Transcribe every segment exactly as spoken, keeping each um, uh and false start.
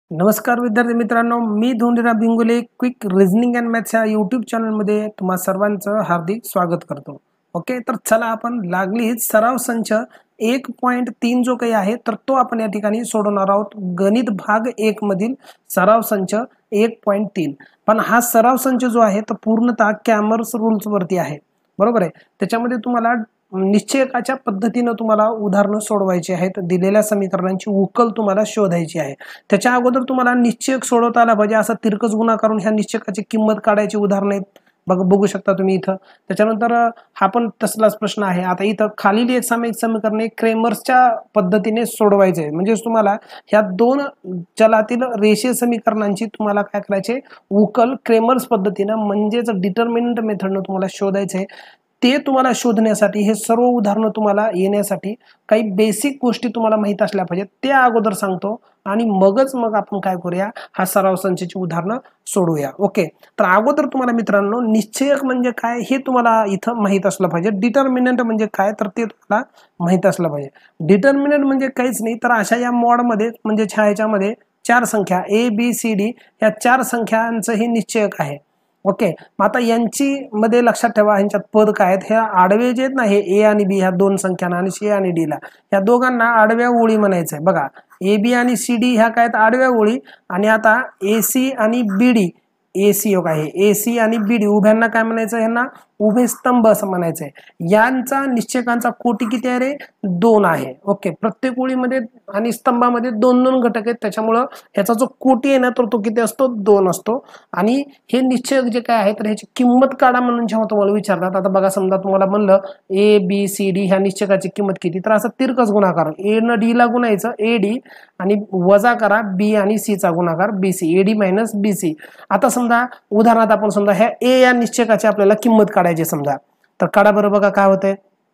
नमस्कार विद्यार्थी मित्रांनो, मी Dhondirao Bhingule quick reasoning and maths या यूट्यूब चॅनलमध्ये तुम्हा सर्वांचं हार्दिक स्वागत करतो. ओके, तर चला आपण लागलीच सराव संच एक पॉईंट तीन जो काही आहे तर तो आपण या ठिकाणी सोडवणार आहोत. गणित भाग एक मधील सराव संच एक पॉईंट तीन. पण हा सराव संच जो आहे तो पूर्णतः कॅमर्स रूल्स वरती आहे, बरोबर आहे. त्याच्यामध्ये तुम्हाला निश्चयकाच्या पद्धतीने तुम्हाला उदाहरणं सोडवायची आहेत. दिलेल्या समीकरणांची उकल तुम्हाला शोधायची आहे. त्याच्या अगोदर तुम्हाला निश्चयक सोडवता आला पाहिजे. असा तिरकस गुणा करून ह्या निश्चयकाची किंमत काढायची उदाहरणं आहेत, बघ बघू शकता तुम्ही इथं. त्याच्यानंतर हा पण तसलाच प्रश्न आहे. आता इथं खालील एक सामायिक समीकरणे क्रेमर्सच्या पद्धतीने सोडवायचे आहे. म्हणजे तुम्हाला ह्या दोन चलातील रेषीय समीकरणांची तुम्हाला काय करायचे, उकल क्रेमर्स पद्धतीनं म्हणजेच डिटर्मिनंट मेथडनं तुम्हाला शोधायचे आहे. ते तुम्हाला शोधण्यासाठी हे सर्व उदाहरणं तुम्हाला येण्यासाठी काही बेसिक गोष्टी तुम्हाला माहित असल्या पाहिजेत. त्या अगोदर सांगतो आणि मगच मग आपण काय करूया, हा सराव संचाची उदाहरणं सोडूया. ओके, तर अगोदर तुम्हाला मित्रांनो निश्चयक म्हणजे काय हे तुम्हाला इथं माहित असलं पाहिजे. डिटर्मिनंट म्हणजे काय तर ते तुम्हाला माहित असलं पाहिजे. डिटर्मिनंट म्हणजे काहीच नाही तर अशा या मॉडमध्ये म्हणजे छायाच्यामध्ये चार संख्या ए बी सी डी या चार संख्यांचं हे निश्चयक आहे. ओके, आता यांची मध्ये लक्षात ठेवा, ह्यांच्यात पद काय आहेत. ह्या आडवे जे आहेत ना, हे ए आणि बी ह्या दोन संख्यांना आणि सी आणि डी ला या दोघांना आडव्या ओळी म्हणायचं आहे. बघा, ए बी आणि सी डी ह्या काय आहेत, आडव्या ओळी. आणि आता ए सी आणि बी डी, ए सी योग आहे, ए सी आणि बी डी उभ्यांना काय म्हणायचं, यांना उभे स्तंभ असं म्हणायचं आहे. यांचा निश्चयकांचा कोटी किती आहे रे, दोन आहे. ओके, प्रत्येक ओळीमध्ये आणि स्तंभामध्ये दोन दोन घटक आहेत. त्याच्यामुळं ह्याचा जो कोटी आहे ना तर तो किती असतो, दोन असतो. आणि हे निश्चयक जे काय आहे तर ह्याची किंमत काढा म्हणून जेव्हा तुम्हाला विचारतात, आता बघा समजा तुम्हाला म्हणलं ए बी सी डी ह्या निश्चयकाची किंमत किती, तर असं तिरकस गुणाकार ए न डी ला गुणायचं ए डी आणि वजा करा बी आणि सी चा गुणाकार B C, A D minus B C. आता समजा उदाहरणार्थ आपण समजा ह्या ए या निश्चयकाची आपल्याला किंमत काढायची समजा, तर काढा बरं. बघा काय होतंय,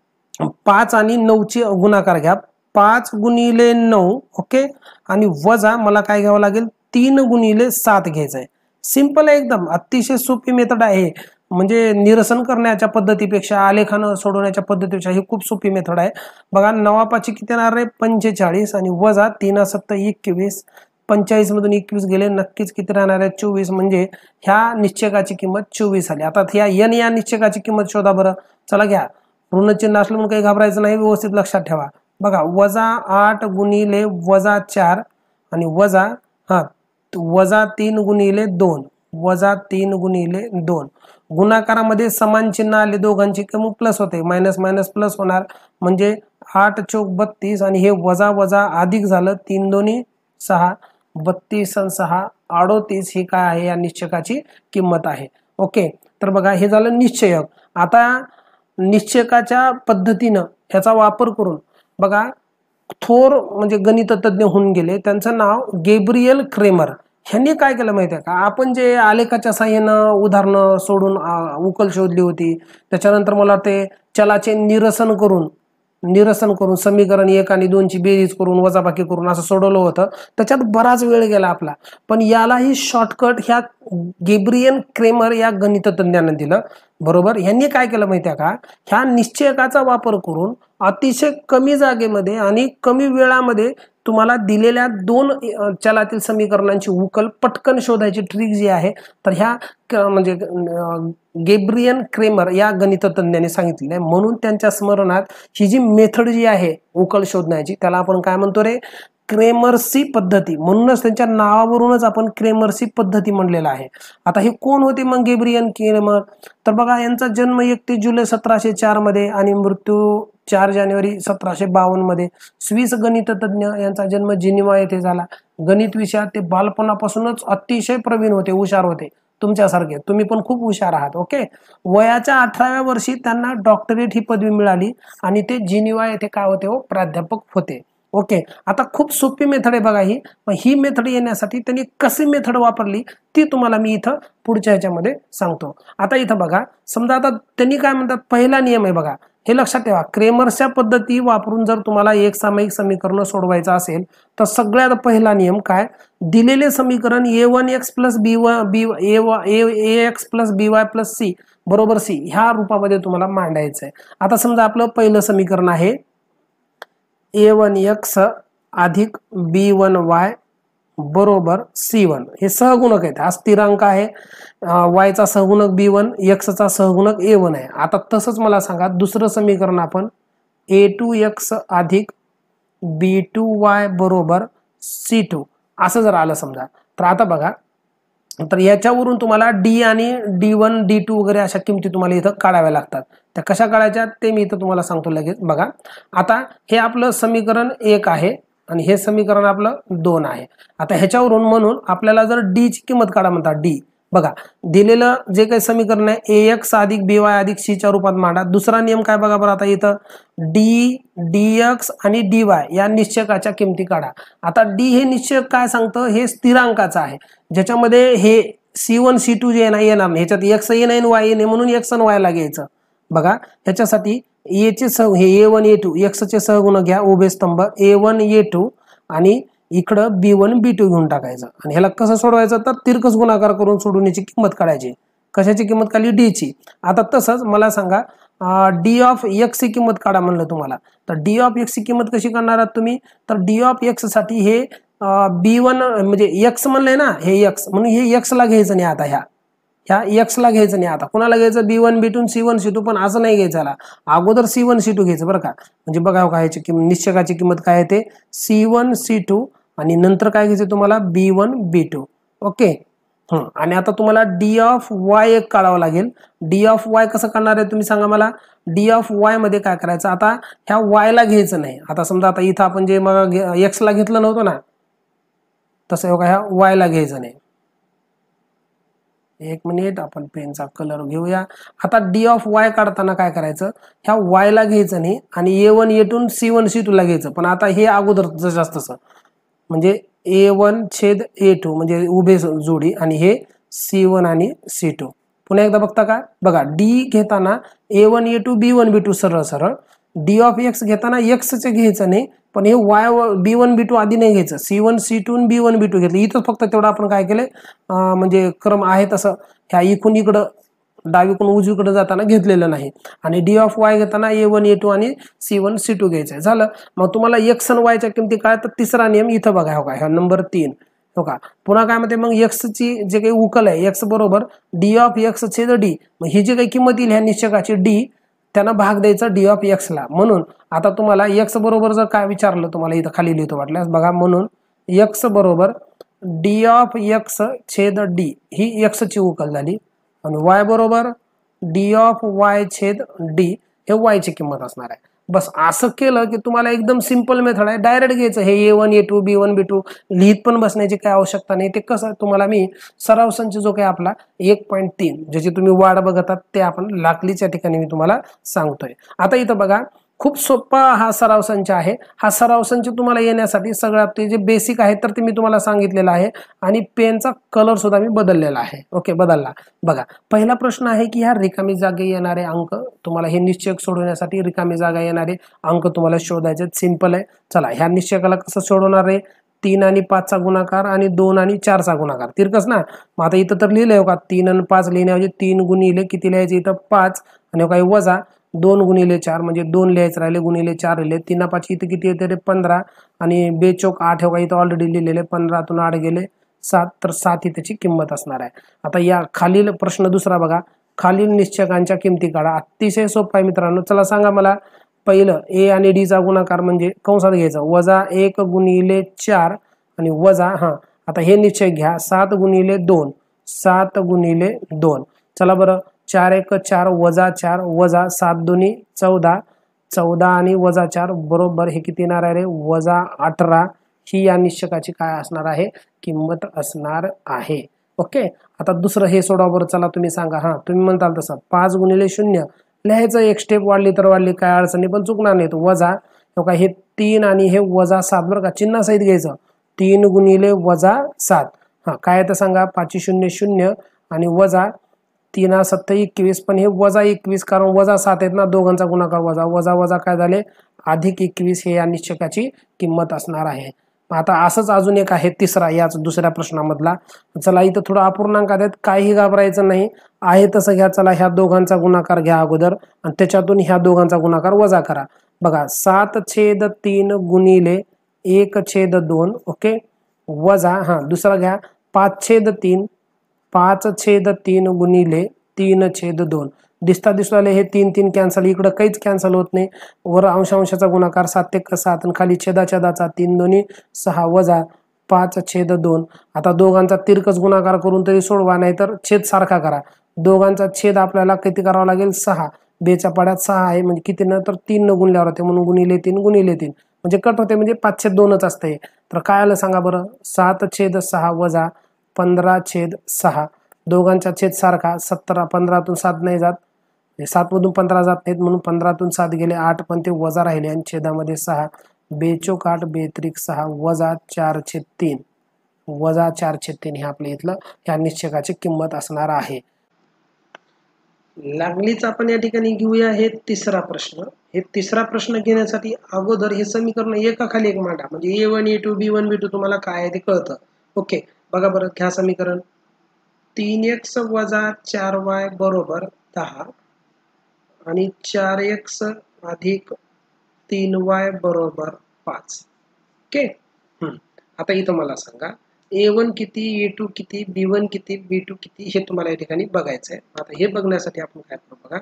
पाच आणि नऊ ची गुणाकार घ्या, पाच गुणिले नऊ. ओके, आणि वजा मला काय घ्यावं लागेल, तीन गुणिले सात घ्यायचं आहे. सिंपल आहे एकदम, अतिशय सोपी मेथड आहे. म्हणजे निरसन करण्याच्या पद्धतीपेक्षा, आलेखानं सोडवण्याच्या पद्धतीपेक्षा ही खूप सोपी मेथड आहे. बघा, नवापाची किती येणार आहे, पंचेचाळीस आणि वजा तीन सत्त एकवीस, पंचेचाळीस मधून एकवीस गेले, नक्कीच किती राहणार आहे, चोवीस. म्हणजे ह्या निश्चयकाची किंमत चोवीस आली. आता ह्या एन या निश्चयकाची किंमत शोधा बरं. चला घ्या, ऋण चिन्ह असलं म्हणून काही घाबरायचं नाही, व्यवस्थित लक्षात ठेवा. बघा, वजा आठ गुणिले वजा चार आणि वजा हा वजा तीन गुणिले दोन, वजा तीन गुणिले दोन. गुणाकारामध्ये समान चिन्ह आले दोघांची की मग प्लस होते, मायनस मायनस प्लस होणार. म्हणजे आठ चौक बत्तीस आणि हे वजा वजा अधिक झालं, तीन दोन्ही सहा, बत्तीस आणि सहा अडोतीस. ही काय आहे, या निश्चयकाची किंमत आहे. ओके, तर बघा हे झालं निश्चयक. आता निश्चयकाच्या पद्धतीनं ह्याचा वापर करून बघा, थोर म्हणजे गणिततज्ञ होऊन गेले, त्यांचं नाव गॅब्रियल क्रेमर. ह्यांनी काय केलं माहिती आहे का, आपण जे आलेखाच्या साह्यानं उदाहरणं सोडून उकल शोधली होती, त्याच्यानंतर मला ते चलाचे निरसन करून निरसन करून समीकरण एक आणि दोनची बेरीज करून वजाबाकी करून असं सोडवलं होतं. त्याच्यात बराच वेळ गेला आपला. पण यालाही शॉर्टकट ह्या गॅब्रियल क्रेमर या गणिततज्ञानं दिलं, बरोबर. यांनी काय केलं माहिती आहे का, ह्या निश्चयकाचा वापर करून अतिशय कमी जागेमध्ये आणि कमी वेळामध्ये तुम्हाला दिलेल्या दोन चलातील समीकरणांची उकल पटकन शोधायची ट्रिक जी आहे तर ह्या म्हणजे गॅब्रियल क्रेमर या गणिततज्ञाने सांगितलेलं आहे. म्हणून त्यांच्या स्मरणात ही जी मेथड जी आहे उकल शोधण्याची, त्याला आपण काय म्हणतो रे, क्रेमर्सी पद्धती. म्हणूनच त्यांच्या नावावरूनच आपण क्रेमर्सी पद्धती म्हणलेला आहे. आता हे कोण होते मग गॅब्रियल क्रेमर, तर बघा यांचा जन्म एकतीस जुलै सतराशे चार मध्ये आणि मृत्यू चार जानेवारी सतराशे बावन्न मध्ये. स्विस गणिततज्ञ, यांचा जन्म जिनिव्हा येथे झाला. गणित विषयात ते बालपणापासूनच अतिशय प्रवीण होते, हुशार होते, तुमच्यासारखे. तुम्ही पण खूप हुशार आहात. ओके, वयाच्या अठराव्या वर्षी त्यांना डॉक्टरेट ही पदवी मिळाली आणि ते जिनिव्हा येथे काय होते, हो प्राध्यापक होते. ओके, आता खूप सोपी मेथड आहे बघा ही. ही मेथड येण्यासाठी त्यांनी कशी मेथड वापरली ती तुम्हाला मी इथं पुढच्या ह्याच्यामध्ये सांगतो. आता इथं बघा, समजा आता त्यांनी काय म्हणतात, पहिला नियम आहे बघा, हे लक्षात ठेवा. क्रेमर्सच्या पद्धती वापरून जर तुम्हाला एक सामायिक समीकरण सोडवायचं असेल तर सगळ्यात पहिला नियम काय, दिलेले समीकरण A one X plus B one B A X plus B Y plus C बरोबर सी ह्या रूपामध्ये तुम्हाला मांडायचं आहे. आता समजा आपलं पहिलं समीकरण आहे ए वन एक्स अधिक बी वन वाय बरोबर सी वन हे सहगुणक आहेत. हा स्थिरांक आहे, वाय चा सहगुणक बी वन, एक्स चा सहगुणक ए वन आहे. आता तसंच मला सांगा दुसरं समीकरण आपण ए टू एक्स अधिक बी टू वाय बरोबर सी टू असं जर आलं समजा, तर आता बघा, तर याच्यावरून तुम्हाला डी आणि डी वन डी टू वगैरे अशा किमती तुम्हाला इथं काढाव्या लागतात. त्या कशा काढायच्या ते मी इथं तुम्हाला सांगतो लगेच. बघा आता हे आपलं समीकरण एक आहे आणि हे समीकरण आपलं दोन आहे. आता ह्याच्यावरून म्हणून आपल्याला जर डी ची किंमत काढा म्हणतात, डी बघा दिलेलं जे काही समीकरण आहे ए एक्स अधिक बी वाय अधिक सी च्या रूपात मांडा. दुसरा नियम काय बघा बरं, आता इथं डी डी एक्स आणि डी वाय या निश्चकाच्या किमती काढा. आता डी हे निश्चक काय सांगतं, हे स्थिरांकाचं आहे ज्याच्यामध्ये हे सी वन सी टू जे येणार येणार नाही, ह्याच्यात एक्स ये नाही वाय ये नाही, म्हणून एक्स आणि वाय ला घ्यायचं. बघा ह्याच्यासाठी ए चे सह हे A one A two X चे सहगुणक घ्या उभे स्तंभ ए वन ए टू आणि इकडं बी वन बी टू घेऊन टाकायचं. आणि ह्याला कसं सोडवायचं, तर तिरकस गुणाकार करून सोडून याची किंमत काढायची. कशाची किंमत काढली, डी ची. आता तसंच मला सांगा डी ऑफ एक्स ची किंमत काढा म्हणलं तुम्हाला, तर डी ऑफ एक्स ची किंमत कशी काढणार आहात तुम्ही, तर डी ऑफ एक्स साठी हे बी वन म्हणजे एक्स म्हणलंय ना, हे एक्स म्हणून हे एक्स ला घ्यायचं नाही. आता ह्या ह्या एक्स ला घ्यायचं नाही, आता कुणाला घ्यायचं, B one B two C one C two, पण असं नाही घ्यायचं, अगोदर सी वन सी टू घ्यायचं बरं का. म्हणजे बघा काय ह्याची किंमत निश्चकाची किंमत काय आहे ते सी वन सी टू आणि नंतर काय घ्यायचं तुम्हाला B one B two. Okay हं. आणि आता तुम्हाला डी ऑफ वाय एक काढावं लागेल. डी ऑफ वाय कसं काढणार आहे तुम्ही सांगा मला. डी ऑफ वाय मध्ये काय करायचं, आता ह्या वाय ला घ्यायचं नाही. आता समजा आता इथं आपण जे मग एक्स ला घेतलं नव्हतं ना, तसं ह्या वाय ला घ्यायचं नाही. एक मिनिट आपण पेनचा कलर घेऊया. आता डी ऑफ वाय काढताना काय करायचं, ह्या वाय ला घ्यायचं नाही आणि A one A two C one C two ला घ्यायचं. पण आता हे अगोदर जास्त म्हणजे ए वन छेद ए टू म्हणजे उभे जोडी आणि हे सी वन आणि सी टू. पुन्हा एकदा बघता का, बघा डी घेताना A one A two B one B two सरळ सरळ, डी ऑफ एक्स घेताना एक्स चे घ्यायचं नाही, पण हे Y B one B two आधी नाही घ्यायचं, C one C two B one B two घेतलं. इथं फक्त तेवढं आपण काय केलंय, म्हणजे क्रम आहे तसं ह्या इकडून इकडं डावीकडून उजवीकडे जाताना घेतलेलं नाही. आणि डी ऑफ वाय घेताना ए वन ए टू आणि सी वन सी टू घ्यायचंय. झालं. मग तुम्हाला एक्स आणि वायच्या किमती काय, तर तिसरा नियम इथं बघा, हो का ह्या नंबर तीन, हो का. पुन्हा काय म्हणते, मग एक्स ची जे काही उकल आहे एक्स बरोबर डी ऑफ एक्स छेद डी. मग ही जी काही किंमत येईल ह्या निश्चकाची डी, त्यांना भाग द्यायचा डी ऑफ एक्स ला. म्हणून आता तुम्हाला एक्स बरोबर जर काय विचारलं तुम्हाला इथं खाली लिहितो वाटल्यास बघा, म्हणून एक्स बरोबर डी ऑफ एक्स छेद डी ही एक्स ची उकल झाली आणि वाय बरोबर डी ऑफ वाय छेद डी हे वाय ची किंमत असणार आहे. बस असं केलं की तुम्हाला एकदम सिंपल मेथड आहे, डायरेक्ट घ्यायचं हे A one A two B one B two, लिहित पण बसण्याची काय आवश्यकता नाही. ते कसं तुम्हाला मी सराव संच जो काही आपला एक पॉईंट तीन ज्याची तुम्ही वाढ बघतात ते आपण लाकलीच्या ठिकाणी मी तुम्हाला सांगतोय. आता इथं बघा खूप सोपा हा सराव संच आहे. हा सराव संच तुम्हाला येण्यासाठी सगळ्यात ते जे बेसिक आहे तर ते मी तुम्हाला सांगितलेलं आहे आणि पेनचा कलर सुद्धा मी बदललेला आहे. ओके बदलला. बघा पहिला प्रश्न आहे की ह्या रिकामी जागे येणारे अंक तुम्हाला हे निश्चक सोडवण्यासाठी रिकामी जागा येणारे अंक तुम्हाला शोधायचे. सिंपल आहे. चला ह्या निश्चकाला कसं सोडवणार आहे, तीन आणि पाचचा गुणाकार आणि दोन आणि चारचा गुणाकार तिरकस ना. मग आता इथं तर लिहिलंय का तीन आणि पाच लिहिण्याऐवजी तीन गुणिले किती लिहायचे इथं पाच आणि काही वजा दोन गुणिले चार म्हणजे दोन लिहायचे राहिले गुणिले चार लिहिले. तीन पाच इथे किती येते रे पंधरा आणि बेचोक आठ हो का इथं ऑलरेडी लिहिलेले पंधरातून आठ गेले सात, तर सात ही त्याची किंमत असणार आहे. आता या खालील प्रश्न दुसरा बघा, खालील निश्चकांच्या किमती काढा. अतिशय सोपा आहे मित्रांनो. चला सांगा मला, पहिलं ए आणि डी चा गुणाकार म्हणजे कंसात घ्यायचा वजा एक गुणिले चार आणि वजा हा आता हे निश्चय घ्या सात गुणिले दोन सात गुणिले दोन. चला बरं चार एक चार वजा चार वजा सात दोन्ही चौदा चौदा आणि वजा चार बरोबर हे किती येणार आहे रे वजा अठरा. ही या निश्चकाची काय असणार आहे किंमत असणार आहे. ओके आता दुसरं हे सोडा बरं. चला तुम्ही सांगा, हा तुम्ही म्हणताल तसं पाच गुणिले शून्य लिहायचं, एक स्टेप वाढली तर वाढली काय अडचणी पण चुकणार नाहीत. वजा का हे तीन आणि हे वजा सात बरं का चिन्ह सहित घ्यायचं. तीन गुणिले वजा सात हा काय तर सांगा पाचशे शून्य शून्य आणि वजा तीन सत्त एकवीस पण हे वजा एकवीस कारण वजा सात आहेत ना दोघांचा गुणाकार वजा वजा वजा काय झाले अधिक एकवीस हे या निश्चकाची किंमत असणार आहे. आता असंच अजून एक आहे तिसरा याच दुसऱ्या प्रश्नामधला. चला इथं थोडं अपूर्णांकात आहेत काही घाबरायचं नाही आहे तसं घ्या. चला ह्या दोघांचा गुणाकार घ्या अगोदर आणि त्याच्यातून ह्या दोघांचा गुणाकार वजा करा. बघा सात छेद तीन गुणिले एक छेद दोन ओके वजा हा दुसरा घ्या पाच छेद तीन, पाच छेद तीन गुणिले तीन छेद दोन. दिसता दिसले हे तीन तीन कॅन्सल, इकडं काहीच कॅन्सल होत नाही. वर अंश अंशाचा गुणाकार सात एक सात आणि खाली छेदा छेदाचा तीन दोन्ही सहा वजा पाच छेद दोन. आता दोघांचा तिरकस गुणाकार करून तरी सोडवा, नाही तर छेद सारखा करा. दोघांचा छेद आपल्याला किती करावा लागेल सहा, बेच्या पाड्यात सहा आहे म्हणजे किती न तर तीन न गुणल्यावर होते म्हणून गुणिले तीन गुणिले तीन म्हणजे कट होते म्हणजे पाच छेद दोनच असते. तर काय आलं सांगा बरं, सात छेद सहा वजा पंधरा छेद सहा. दोघांचा छेद सारखा, सतरा पंधरातून सात नाही जात, सात मधून पंधरा जात नाहीत म्हणून पंधरातून सात गेले आठ, पण ते वजा राहिले आणि छेदामध्ये सहा. बेचोक आठ बेत्रिक सहा वजा चार छेद तीन, वजा चार छेद तीन हे आपल्या इथलं ह्या निश्चकाची किंमत असणार आहे. लागलीच आपण या ठिकाणी घेऊया हे तिसरा प्रश्न. हे तिसरा प्रश्न घेण्यासाठी अगोदर हे समीकरण एकाखाली एक मांडा, म्हणजे A one A two B one B two तुम्हाला काय आहे ते कळतं. ओके बघा बरं, घ्या समीकरण. तीन एक्स वजा चार वाय बरोबर दहा आणि चार एक्स अधिक तीन वाय बरोबर पाच. ओके हम्म आता इथं मला सांगा ए वन किती, ए टू किती, बी वन किती, बी टू किती हे तुम्हाला या ठिकाणी बघायचं आहे. आता हे बघण्यासाठी आपण काय करू बघा,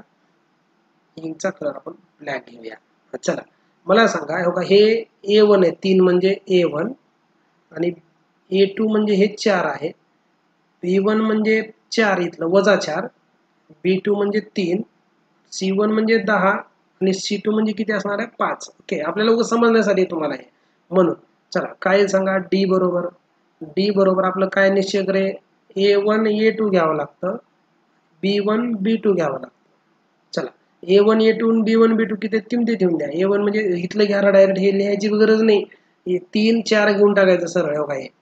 इंचा कलर आपण ब्लॅक घेऊया. चला मला सांगा हो का, हे ए वन आहे, तीन म्हणजे ए वन आणि ए टू म्हणजे हे चार आहे, बी वन म्हणजे चार इथलं वजा चार, बी टू म्हणजे तीन, सी वन म्हणजे दहा आणि सी टू म्हणजे किती असणार आहे पाच. ओके आपल्याला उगाच समजण्यासाठी तुम्हाला हे म्हणून चला काय सांगा, डी बरोबर डी बरोबर आपलं काय निश्चय करे, ए वन ए टू घ्यावं लागतं, बी वन बी टू घ्यावं लागतं. चला A one A two B one B two किती किमती ठेवून द्या. ए वन म्हणजे इथलं घ्या डायरेक्ट, हे लिहायची गरज नाही, तीन चार घेऊन टाकायचं सरळ. हो काय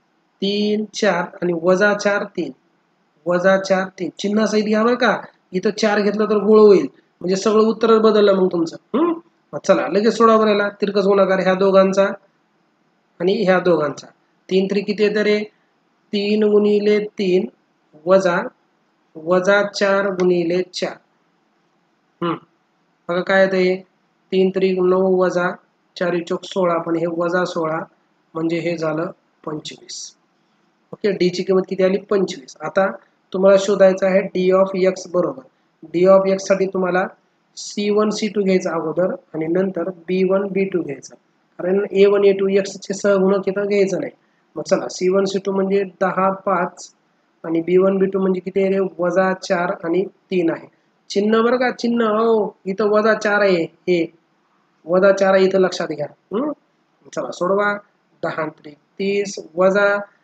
तीन चार आणि वजा चार तीन, वजा चार तीन चिन्ह सहित घ्या बरं का, इथं चार घेतलं तर गोळ होईल म्हणजे सगळं उत्तरच बदललं मग तुमचं. हम्म चला लगेच सोडा बरायला, तिरकस गुणाकार ह्या दोघांचा आणि ह्या दोघांचा. तीन त्रिक किती येतं रे, तीन गुणिले तीन वजा वजा चार गुणिले चार. हम्म बघा काय येतं हे, तीन त्रिक नऊ वजा चार चौक सोळा, पण हे वजा सोळा म्हणजे हे झालं पंचवीस. ओके डी ची किंमत किती आली पंचवीस. आता तुम्हाला शोधायचं आहे डी ऑफ एक्स बरोबर, डी ऑफ एक्स साठी तुम्हाला सी वन सी टू घ्यायचा अगोदर आणि नंतर बी वन बी टू घ्यायचा, कारण A one A two X चे सहगुणक इथं घ्यायचं नाही. मग चला सी वन सी टू म्हणजे दहा पाच आणि बी वन बी टू म्हणजे किती आहे रे वजा चार आणि तीन आहे. चिन्ह बरं का, चिन्ह हो इथं वजा चार आहे, हे वजा चार आहे इथं लक्षात घ्या. हम्म चला सोडवा, दहा त्रिक तीस वजा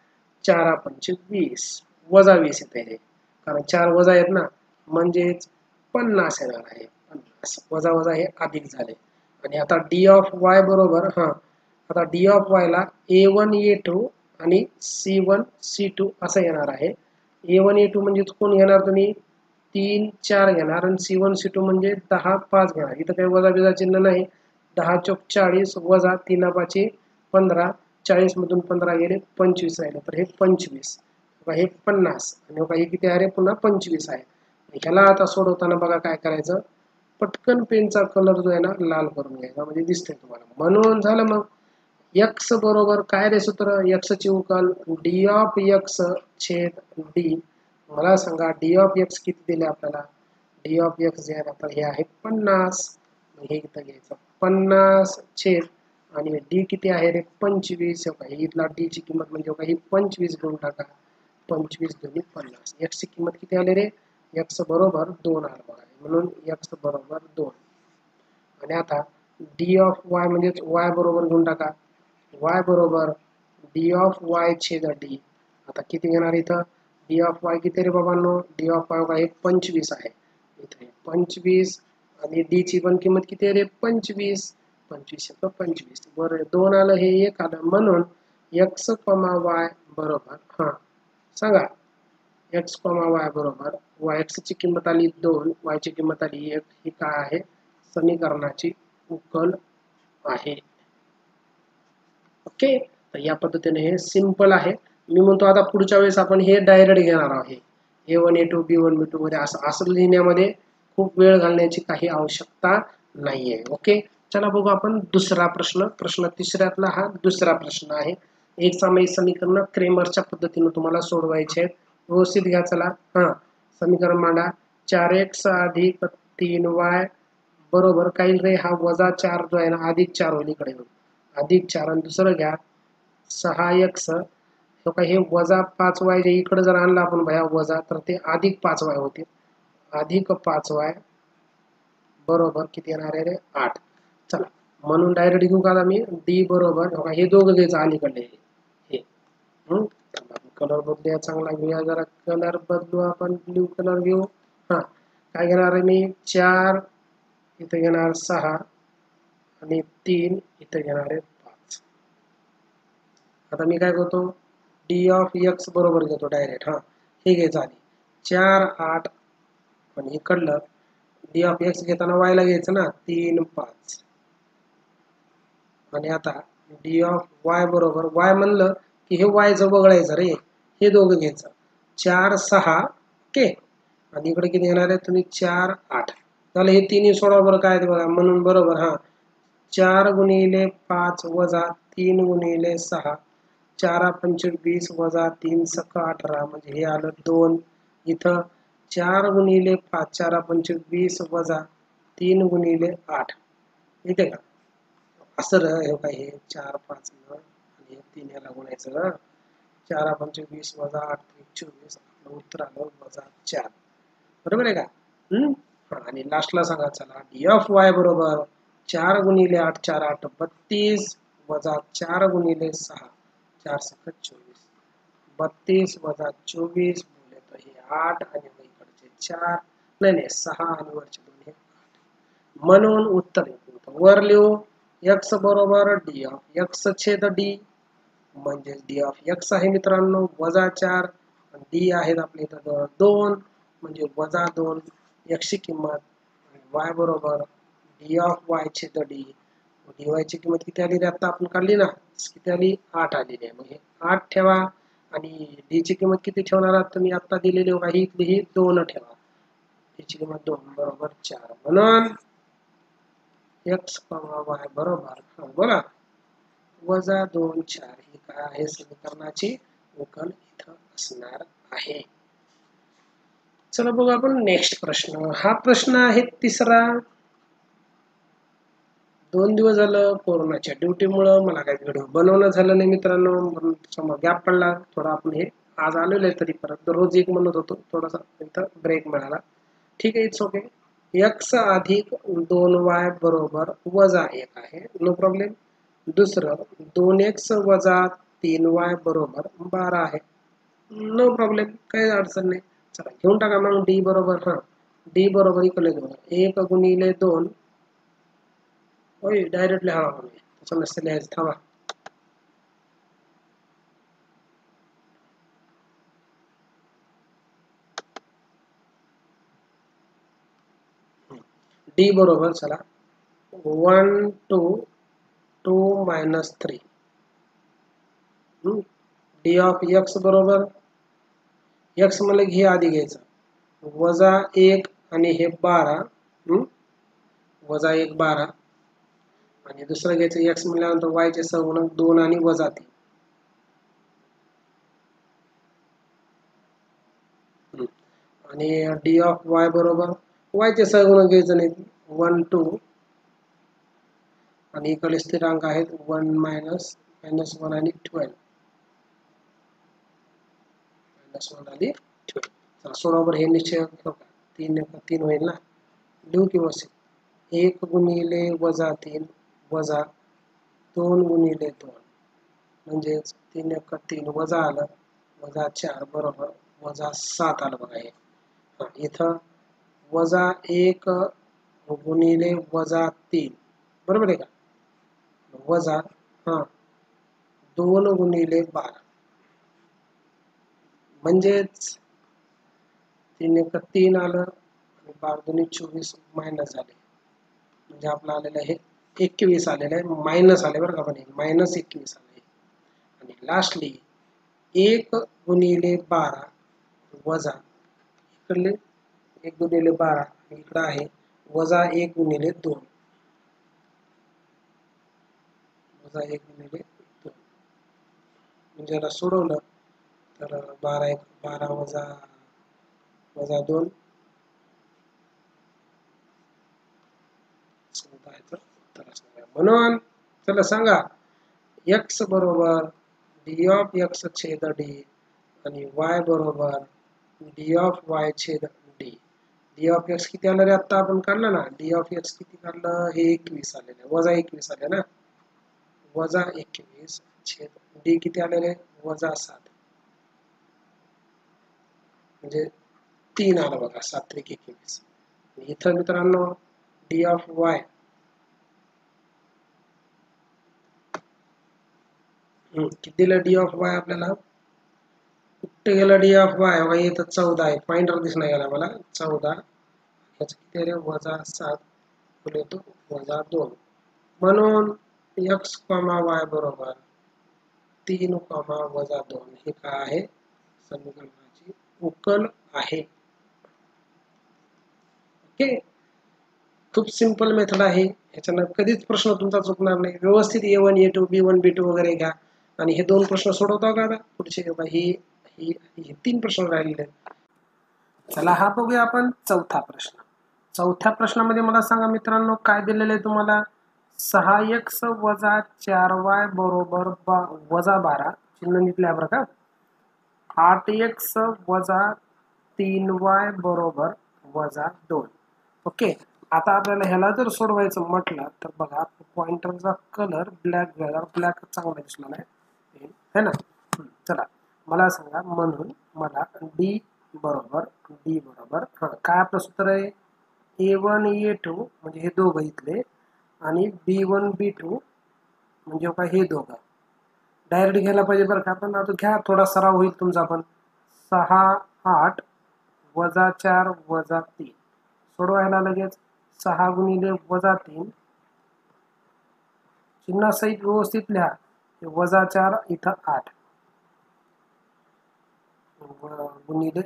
चार पंच वीस, वजा वीस येते आहे कारण चार वजा आहेत ना म्हणजेच पन्नास येणार आहे. पन्नास वजा वजा हे अधिक झाले. आणि आता डी ऑफ वाय बरोबर हा आता डी ऑफ वाय ला ए वन ए टू आणि सी वन सी टू असं येणार आहे. ए वन ए टू म्हणजे कोण घेणार तुम्ही, तीन चार घेणार आणि सी वन सी टू म्हणजे दहा पाच घेणार. इथं काही वजा बिजा चिन्ह नाही, दहा चौक चाळीस वजा तीन पाची पंधरा, चाळीस मधून पंधरा गेले पंचवीस राहिले, तर हे पंचवीस, हे पन्नास आणि हे किती आहे पुन्हा पंचवीस आहे. ह्याला आता सोडवताना बघा काय करायचं, पटकन पेनचा कलर जो आहे ना लाल करून घ्यायचा म्हणजे दिसते तुम्हाला. म्हणून झालं मग एक्स बरोबर काय रे सूत्र, एक्स ची उकल डी ऑफ एक्स छेद डी. मला सांगा डी ऑफ एक्स किती दिले आपल्याला, डी ऑफ एक्स जे आहे आता हे आहे पन्नास, हे इथं घ्यायचं पन्नास छेद आणि डी किती आहे रे पंचवीस. इथला डी ची किंमत म्हणजे ही पंचवीस घेऊन टाका, पंचवीस दोन्ही पन्नास. एक्स ची किंमत किती आली रे, एक्स बरोबर दोन आलं बघा, म्हणून एक्स बरोबर दोन. आणि आता डी ऑफ वाय म्हणजे वाय बरोबर घेऊन टाका, वाय बरोबर डी ऑफ वाय छेद डी. आता किती घेणार इथं, डी ऑफ वाय किती रे बाबांनो, डी ऑफ वाय हे पंचवीस आहे, इथे पंचवीस आणि डी ची पण किंमत किती आहे रे पंचवीस, पंचवीस पंचवीस बरं दोन आलं हे एक आलं, म्हणून एक्स कॉमा वाय बरोबर हा सांगा एक्स कॉमा वाय बरोबर वाय एक्स ची किंमत आली दोन, वाय ची किंमत आली एक, ही काय आहे समीकरणाची उकल आहे. ओके तर या पद्धतीने हे सिंपल आहे. मी म्हणतो आता पुढच्या वेळेस आपण हे डायरेक्ट घेणार आहोत, A one A two B one B two मध्ये असं असं लिहिण्यामध्ये खूप वेळ घालण्याची काही आवश्यकता नाहीये. ओके चला बघू आपण दुसरा प्रश्न, प्रश्न तिसऱ्यातला हा दुसरा प्रश्न आहे. एक सामायिक समीकरण क्रेमरच्या पद्धतीने तुम्हाला सोडवायचे आहेत. व्यवस्थित घ्या. चला हा समीकरण मांडा. चार एक्स अधिक तीन वाय बरोबर काही नाही, हा वजा चार जो आहे ना अधिक चार होईल इकडे अधिक चार, आणि दुसरं घ्या सहा एक्स हे वजा पाच वाय जे इकडे जर आणलं आपण भया वजा, तर ते अधिक पाच वाय होते. अधिक पाच वाय बरोबर किती येणार आहे रे आठ. चला म्हणून डायरेक्ट घेऊ का मी डी बरोबर हे दोघं घ्यायचं अलीकडे हे. कलर बदलूया, चांगला घेऊया जरा कलर बदलू आपण, ब्ल्यू कलर घेऊ. हा काय घेणार आहे मी चार इथे घेणार सहा आणि तीन इथे घेणार आहे पाच. आता मी काय करतो डी ऑफ एक्स बरोबर घेतो डायरेक्ट. हा हे घ्यायचं आधी चार आठ आणि इकडलं डी ऑफ एक्स घेताना वायला घ्यायचं ना तीन पाच, आणि आता डी ऑफ वाय बरोबर वाय म्हणलं की हे वायचं वगळायचं रे, हे दोघं घ्यायचं चार सहा ओके, आणि इकडे किती येणार आहे तुम्ही चार आठ. झालं हे तिन्ही सोडा बरं काय ते बघा. म्हणून बरोबर हा चार गुणिले पाच वजा तीन गुणिले सहा, चारा पंचवीस वजा तीन सक अठरा म्हणजे हे आलं दोन. इथं चार गुणिले पाच चारा पंचवीस वजा तीन गुणिले आठ इथे का असं हे काय हे चार पाच न आणि तीन याला गुणायचं. चार पंचवीस वजा आठ चोवीस, उत्तर आलं वजा चार. बरोबर आहे का? हम्म आणि लास्टला सांगा चला डी ऑफ वाय बरोबर चार गुणिले आठ चार आठ बत्तीस वजा चार गुणिले सहा चार सक चोवीस, बत्तीस वजा चोवीस बोले तर हे आठ आणि इकडचे चार नाही नाही सहा आणि वरचे दोन हे आठ. म्हणून उत्तर वर लिहू एक्स बरोबर डी ऑफ एक्स छेद डी, म्हणजे डी ऑफ एक्स आहे मित्रांनो वजा चार, डी आहेत आपले इथं दोन म्हणजे वजा दोन. एक्सची किंमत वाय बरोबर डी ऑफ वाय छेद डी, डी वाय ची किंमत किती आली आता आपण काढली ना किती आली आठ आलेली आहे. म्हणजे आठ ठेवा आणि डी ची किंमत किती ठेवणार आहात तुम्ही आता दिलेली बघा ही ही दोन ठेवा, ची किंमत दोन बरोबर चार. म्हणून एक्स वाय बरोबर बोला वजा दोन चार ही काय आहे समीकरणाची उकल इथं असणार आहे. चला बघू आपण नेक्स्ट प्रश्न. हा प्रश्न आहे तिसरा. दोन दिवस झालं कोरोनाच्या ड्युटीमुळं मला काही व्हिडिओ बनवणं झालं नाही मित्रांनो, समोर गॅप पडला थोडा. आपण हे आज आलेलो आहे तरी परत रोज एक म्हणत होतो, थोडासा इथं ब्रेक मिळाला. ठीक आहे इट्स ओके. एक्स अधिक दोन वाय बरोबर वजा एक आहे नो प्रॉब्लेम. दुसरं दोन एक्स वजा तीन वाय बरोबर बारा आहे नो प्रॉब्लेम, काही अडचण नाही. चला घेऊन टाका मग डी बरोबर हा डी बरोबर इकडे दोन एक गुणिले दोन होय डायरेक्ट लिहा तसं नसतं लिहायचं थांबा. डी बरोबर चला one two two minus three, D of X बरोबर एक्स मला घे आधी घ्यायचं वजा एक आणि हे बारा, वजा एक बारा, आणि दुसरं घ्यायचं एक्स म्हणल्यानंतर वायचे सहगुणक दोन आणि वजा तीन. आणि डी ऑफ वाय बरोबर वायचे सहगुणक घ्यायचं नाही वन टू, आणि इकडे स्थिरांक आहेत वन मायनस मायनस वन आणि ट्वेल्व मायनस वन आणि ट्वेल्व. चला सोळावर हे निश्चय तीन तीन होईल ना, लिहू किंवा एक गुणिले वजा तीन वजा दोन गुणिले दोन म्हणजे तीन एक तीन वजा आलं वजा चार बरोबर वजा सात आलं बघा हे. इथं वजा एक गुणिले वजा तीन बरोबर आहे का, वजा हा दोन गुणिले बारा म्हणजेच तीन एक तीन आलं आणि बारा दोन्ही चोवीस मायनस झाले म्हणजे आपलं आलेलं आहे एकवीस आलेलं आहे, मायनस आले बरं का पण मायनस एकवीस आले. आणि लास्टली एक गुणिले बारा वजा इकडले एक गुणिले बारा इकडं आहे वजा एक गुणिले दोन वजा एक गुणिले दोन म्हणजे याला सोडवलं तर बारा एक बारा वजा वजा दोन चौदा याचं उत्तर असणार आहे. म्हणून चला सांगा एक्स बरोबर डी ऑफ एक्स छेद डी आणि वाय बरोबर डी ऑफ वाय छेद डी. डी ऑफ एक्स किती आलं रे आता आपण काढलं ना, डी ऑफ एक्स किती काढलं हे एकवीस आलेलं आहे, वजा एकवीस आले ना, वजा एकवीस छेद डी किती आलेले वजा सात, म्हणजे तीन आलं बघा, सात त्रिक एकवीस. इथं मित्रांनो डी ऑफ वाय किती दिलं, डी ऑफ वाय आपल्याला कुठे गेला डी ऑफ वाय बघा इथं चौदा आहे, पॉइंटर दिसणार गेला मला चौदा, याचं किती आहे वजा सात पुढे तो वजा दोन. म्हणून एक्स कॉमा वाय बरोबर तीन कॉमा वजा दोन हे काय आहे समीकरणाची उकल आहे. ओके, खूप सिंपल मेथड आहे, याच्यानं कधीच प्रश्न तुमचा चुकणार नाही. व्यवस्थित A one A two B one B two वगैरे घ्या आणि हे दोन प्रश्न सोडवता का आता पुढचे ही ही हे तीन प्रश्न राहिलेले आहेत. चला हा बघूया आपण चौथा प्रश्न. चौथ्या प्रश्नामध्ये मला सांगा मित्रांनो काय दिलेलं आहे तुम्हाला, सहा एक्स वजा चार वाय बरोबर वजा बारा, चिन्ह निघले बरं का. आठ एक्स वजा तीन वाय बरोबर वजा दोन. ओके, आता आपल्याला ह्याला जर सोडवायचं म्हटलं तर बघा पॉइंटरचा कलर ब्लॅक घ्यायला, ब्लॅक चांगला दिसला नाही है ना. चला मला सांगा, म्हणून मला डी बरोबर डी बरोबर हां काय आपलं सूत्र आहे, ए वन ए टू म्हणजे हे दोघं इथले आणि बी वन बी टू म्हणजे काय हे दोघं डायरेक्ट घ्यायला पाहिजे बरं का. आपण आता घ्या, थोडा सराव होईल तुमचा. पण सहा आठ वजा चार वजा तीन सोडवायला लगेच सहा गुणिले वजा तीन चिन्हासहित व्यवस्थित लिहा, वजा चार इथं आठ गुणिले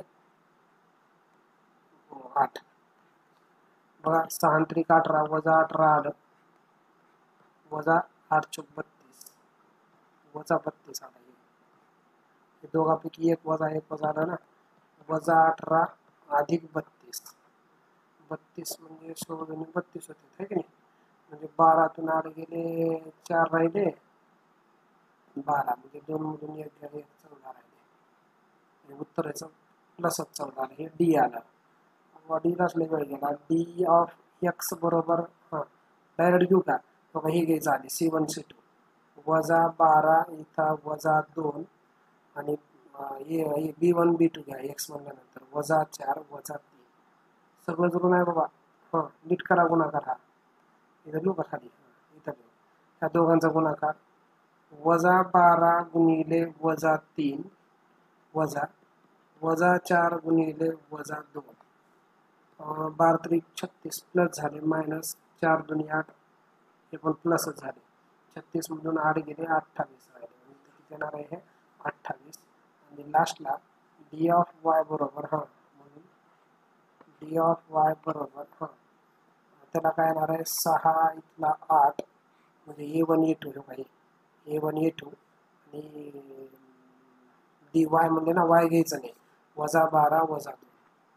आठ बघा सहा त्रिक अठरा वजा अठरा आलं वजा आठ चौक बत्तीस वजा बत्तीस आलं, हे दोघांपैकी एक वजा एक वजा आलं ना, वजा अठरा अधिक बत्तीस, बत्तीस म्हणजे सोळा बत्तीस होते है की नाही, म्हणजे बारातून आठ गेले चार राहिले बारा म्हणजे दोन मधून एक गेले एक चौदा राहिले, उत्तराचं प्लसच चौदा आलं, हे डी आलं. डीलाच लई वेळ गेला. डी ऑफ एक्स बरोबर हां डायरेक्ट घेऊ का बघा, हे घ्यायचं आले सी वन सी टू वजा बारा इथं वजा दोन आणि बी वन बी टू घ्या एक्स म्हणल्यानंतर वजा चार वजा तीन सगळं जरूर आहे बाबा. हां नीट करा गुणाकार, हा इथं घेऊ का खाली, इथं घेऊ ह्या दोघांचा गुणाकार वजा बारा गुणिले वजा तीन वजा वजा चार गुणिले वजा दोन, बारा त्रिक छत्तीस प्लस झाले मायनस चार दोन्ही आठ हे पण प्लसच झाले, छत्तीस मधून आठ गेले अठ्ठावीस राहिले, किती येणार आहे हे अठ्ठावीस. आणि लास्टला डी ऑफ वाय बरोबर हां म्हणून डी ऑफ वाय बरोबर हां त्याला काय येणार आहे सहा इथला आठ म्हणजे ए वन ए टू हे पाहिजे ए वन ए टू आणि डी वाय म्हणजे ना वाय घ्यायचं नाही, वजा बारा वजा दोन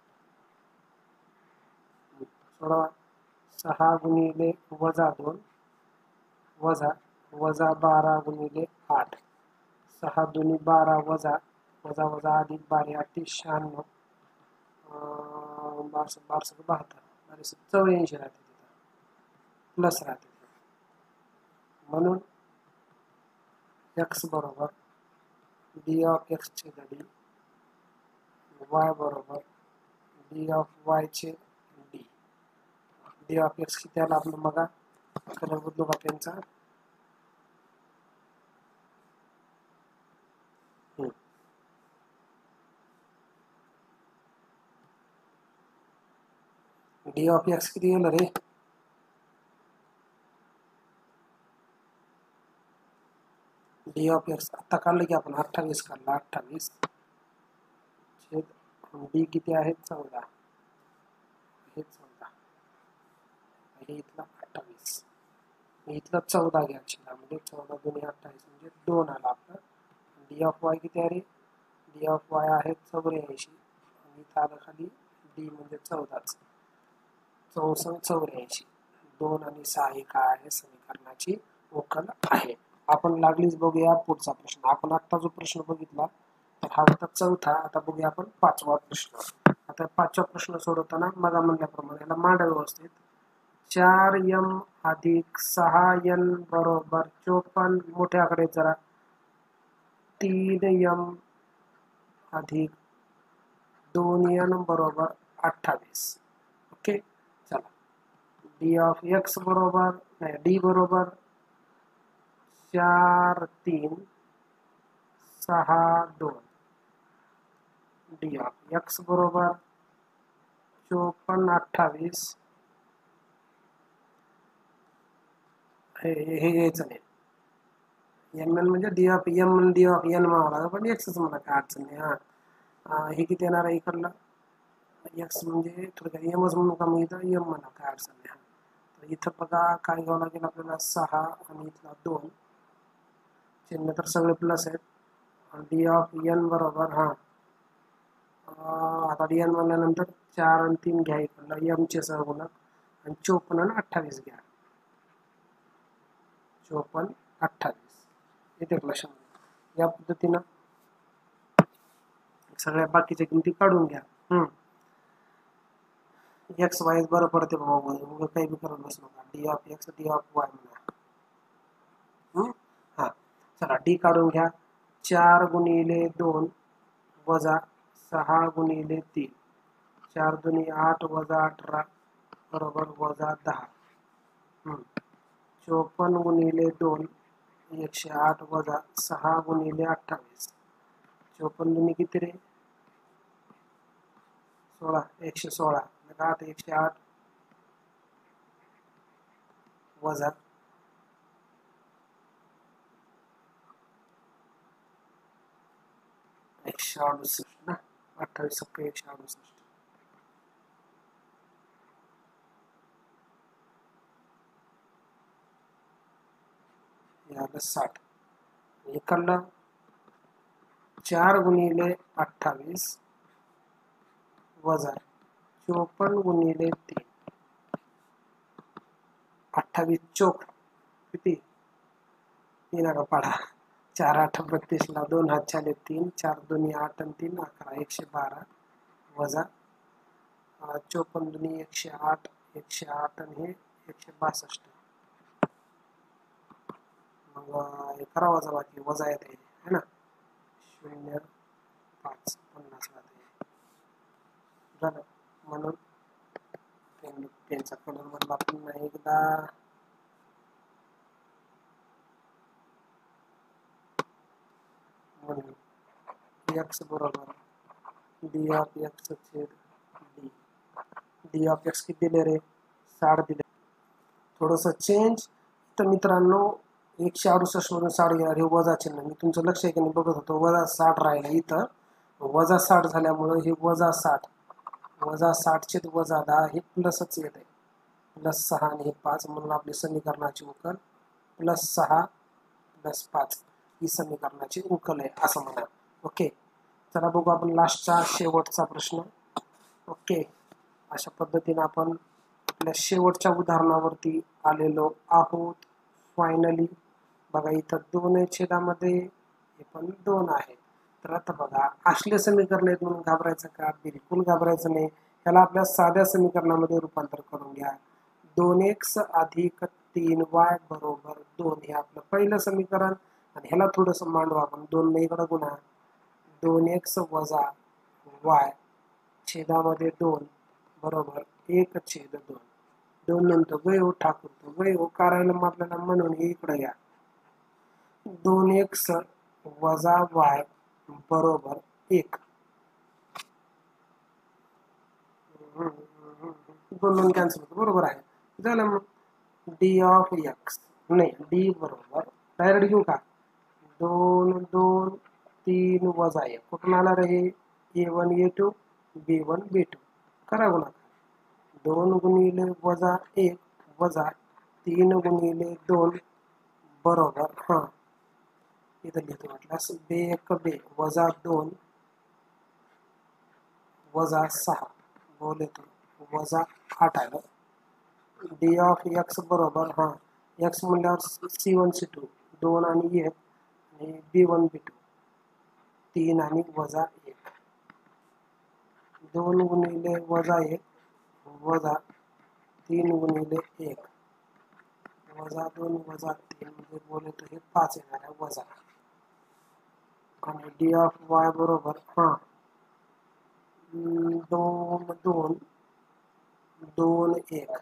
सोडवा, सहा गुणिले वजा दोन वजा वजा बारा गुणिले आठ, सहा दोन्ही बारा वजा वजा वजा अधिक बारा अठ्ठीस शहाण्णव बारशे बारशे बहात्तर बारशे चौऱ्याऐंशी राहते तिथं प्लस राहते. म्हणून एक्स बरोबर डी ऑफ एक्स छेद डी, वाय बरोबर डी ऑफ वाय छेद डी. डी ऑफ एक्स किती आला आपलं बघा, कलर बदलू का पेनचा, डी ऑफ एक्स किती गेलं रे, डी ऑफ एक्स आता काढलं की आपण अठ्ठावीस काढलं, अठ्ठावीस छेद डी किती आहे चौदा, हे चौदा हे इथला अठ्ठावीस इथला चौदा घ्या छेदामध्ये, चौदा दोन्ही अठ्ठावीस म्हणजे दोन आला आपलं, डी ऑफ वाय किती आहे रे? डी ऑफ वाय आहे चौऱ्याऐंशी आणि इथं आलं खाली डी म्हणजे चौदाच, चौसष्ट चौऱ्याऐंशी. दोन आणि सहा ही काय आहे? समीकरणाची उकल आहे. आपण लागलीच बघूया पुढचा प्रश्न. आपण आता जो प्रश्न बघितला तर हा होता चौथा. आता बघूया आपण पाचवा प्रश्न. आता पाचवा प्रश्न सोडवताना मग म्हणल्याप्रमाणे याला मांडा व्यवस्थित. चार एम अधिक सहा एन बरोबर चोपन्न. मोठ्या आकडे जरा. तीन एम अधिक दोन एन बरोबर अठ्ठावीस. ओके चला. डी ऑफ एक्स बरोबर नाही डी बरोबर चार तीन सहा दोन. डी ऑफ एक्स बरोबर चोपन्न अठ्ठावीस. हे हे घ्यायचं नाही. एम एन म्हणजे D of M D of N म्हणावं लागेल पण एक्सच म्हणा काय अडचण नाही. हा हे किती येणार आहे इकडला? एक्स म्हणजे थोडक्यात एमच म्हणून का मग इथं एम म्हणा काय अडचण नाही. तर इथं बघा काय घ्यावं लागेल आपल्याला? सहा आणि इथला दोन. चिन्ह तर सगळे प्लस आहेत. डी ऑफ एन बरोबर हा आता डी एन म्हणल्यानंतर चार आणि तीन घ्या इकडला एमचे सहगुणक आणि चोपन्न आणि अठ्ठावीस घ्या. चोपन्न अठ्ठावीस इथे लक्षात या पद्धतीनं सगळ्या बाकीच्या किमती काढून घ्या. हम्म एक्स वाय बरं पडते बाबा, उगा काही बी करत बसू नका. D of X D of Y म्हणा. हा चला डी काढून घ्या. चार गुणिले दोन वजा सहा गुणिले तीन. चार दुनी आठ वजा अठरा बरोबर वजा दहा. चोपन्न गुणिले दोन एकशे आठ वजा सहा गुणिले अठ्ठावीस. चोपन्न दुनी किती रे? सोळा. एकशे सोळा आठ एकशे आठ वजा एकशे अडुसष्ट ना. अठ्ठावीस सक्क एकशे अडुसष्ट. याला साठ. इकडला चार गुणिले अठ्ठावीस वजा चोपन्न गुणिले तीन. अठ्ठावीस चोक किती? तीन का पाडा. चार आठ बत्तीस ला दोन हात चाले तीन. चार दोन्ही आठ आणि तीन अकरा. एकशे बारा वजा चोपन्न दोन्ही एकशे आठ. एकशे आठ आणि हे एकशे बासष्ट. मग करा वजा बाकी वजा येते है ना. शून्य पाच पन्नास राहते झालं. म्हणून पेन पेनचा कलर मधला पुन्हा एकदा म्हणून एक्स बरोबर डी ऑफ एक्स छेद डी. डी ऑफ एक्स किती दिले रे? साठ दिले. थोडंसं चेंज तर मित्रांनो एकशे अडुसष्ट वरून साठ गेला. हे वजा चिन्ह मी तुमचं लक्ष आहे की नाही बघत होतो. वजा साठ राहिला इथं. वजा साठ झाल्यामुळं हे वजा साठ वजा साठशे वजा दहा हे प्लसच येत आहे. प्लस सहा आणि हे पाच म्हणून आपली समीकरणाची उकल प्लस सहा प्लस पाच ही समीकरणाची उकल आहे असं म्हणा. ओके चला बघू आपण लास्टचा शेवटचा प्रश्न. ओके अशा पद्धतीने आपण आपल्या शेवटच्या उदाहरणावरती आलेलो आहोत. फायनली बघा इथं दोन छेदामध्ये हे पण दोन आहे. तर आता बघा असले समीकरण आहेत म्हणून घाबरायचं का? बिलकुल घाबरायचं नाही. त्याला आपल्या साध्या समीकरणामध्ये रूपांतर करून घ्या. दोन एक्स अधिक तीन वाय बरोबर दोन हे आपलं पहिलं समीकरण. आणि ह्याला थोडंसं मांडू आपण. दोन नाही इकडं गुन्हा. दोन एक्स वजा वाय छेदामध्ये दोन बरोबर एक छेद दोन. दोन नंतर वय हो ठाकूर तो वय हो करायला आपल्याला म्हणून हे इकडं घ्या. दोन एक्स वजा वाय बरोबर एक. दोन दोन कॅन्सल होतो बरोबर आहे झालं. मग डी ऑफ एक्स नाही डी बरोबर डायरेक्ट घेऊ का? दोन दोन तीन वजा एक. कुठून आला रे? A one A two B one B two. करा गुणा. दोन गुणिले वजा एक वजा तीन गुणिले दोन बरोबर हां इथं लिहितो म्हटल्यास बे एक बे वजा दोन वजा सहा बोल येतो वजा आठ आलं. डी ऑफ एक्स बरोबर हां एक्स म्हणल्यावर सी वन सी टू दोन आणि एक आणि बी वन बी टू तीन आणि वजा एक दोन गुणिले वजा एक वजा तीन गुणिले एक वजा दोन वजा तीन म्हणजे बोल येतो हे पाच येणार आहे वजा. आणि डी ऑफ वाय बरोबर हां दोन दोन दोन एक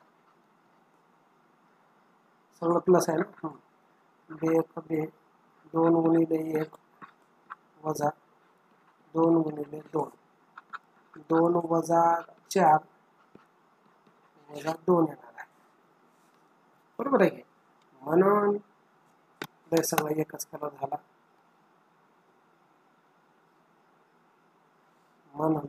सगळं प्लस आहे ना. बे एक बे दोन गुणिले एक वजा दोन गुणिले दोन दोन वजा चार वजा दोन येणार आहे बरोबर आहे की. म्हणून हे सगळं एकच कलर झाला. म्हणून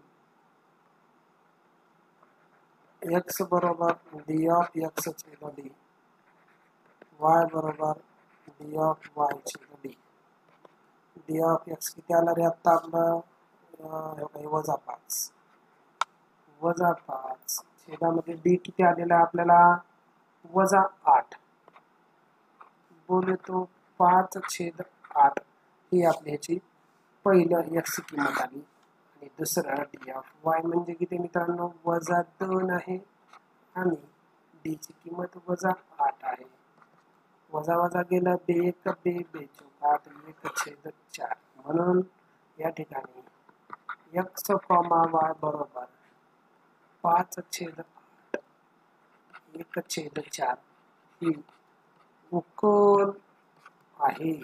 एक्स बरोबर डी ऑफ एक्स छेद डी वाय बरोबर डी ऑफ वाय छेद डी. डी ऑफ एक्स किती आला रे आत्ता आपलं वजा पाच वजा पाच छेदामध्ये डी किती आलेला आपल्याला वजा आठ बोले तो पाच छेद आठ ही आपली ह्याची पहिलं एक्स किंमत आली. आणि दुसरं डी ऑफ वाय म्हणजे किती मित्रांनो वजा दोन आहे आणि डी ची किंमत वजा आठ आहे. वजा वजा गेलं बे एक बे बे चौकात एक छेद चार. म्हणून या ठिकाणी एक्स कॉमा वाय बरोबर पाच छेद आठ एक छेद चार ही उकल आहे.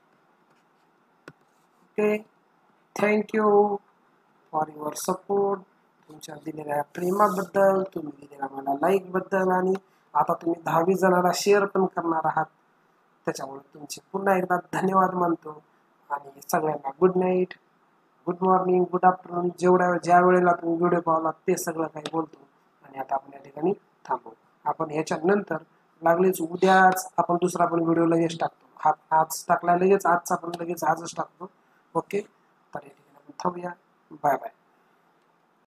Okay thank you for your support. तुमच्या दिलेल्या प्रेमाबद्दल तुम्ही दिलेल्या मला लाईकबद्दल आणि आता तुम्ही दहावीस जणांना शेअर पण करणार आहात त्याच्यामुळे तुमचे पुन्हा एकदा धन्यवाद मानतो. आणि सगळ्यांना good night good morning good afternoon जेवढ्या ज्या वेळेला तुम्ही व्हिडिओ पाहला ते सगळं काही बोलतो. आणि आता आपण या ठिकाणी थांबू. आपण ह्याच्यानंतर लागलीच उद्याच आपण दुसरा पण व्हिडिओ लगेच टाकतो. हा आज टाकला लगेच आजचा पण लगेच आजच टाकतो. ओके तर या ठिकाणी आपण थांबूया. Bye bye.